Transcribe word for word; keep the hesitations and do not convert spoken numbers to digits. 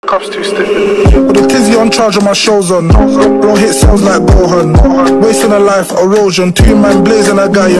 Cups too stiff. With the tizzy on charge and my shows on. Bro hit sales like Bohan. Wasting a life, erosion. Two man blazing a guy.